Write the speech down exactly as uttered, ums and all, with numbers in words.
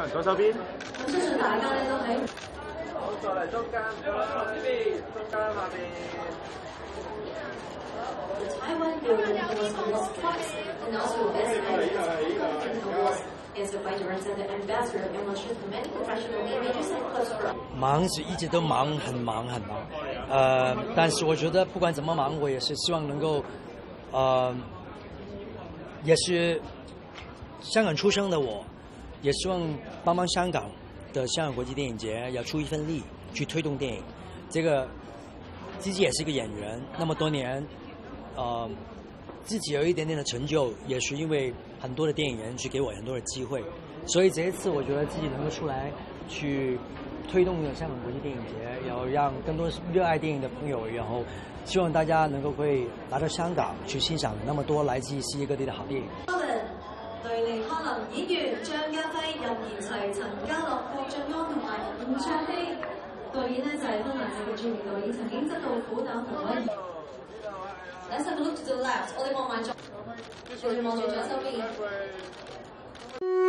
啊，左手邊。 我相信大家咧都喺。 好，再嚟中間，呢邊，中間下邊。 Taiwan building was almost twice, and also designated as as the vice president and ambassador and was for many professional images and close friends. 忙是一直都忙，很忙很忙，呃，但是我觉得不管怎么忙，我也是希望能够，呃，也是香港出生的我，也希望帮帮香港的香港国际电影节要出一份力去推动电影。这个自己也是一个演员，那么多年。呃，自己有一点点的成就，也是因为很多的电影人去给我很多的机会，所以这一次我觉得自己能够出来去推动香港国际电影节，然后让更多热爱电影的朋友，然后希望大家能够会来到香港去欣赏那么多来自世界各地的好电影。 雷尼克林演員張家輝、任賢齊、陳家樂、郭晉安同埋吳卓羲，導演呢就係芬蘭籍嘅著名導演，曾經執導《虎膽同威》。Let's have a look to the left. 我哋望埋左，我哋望住左手邊。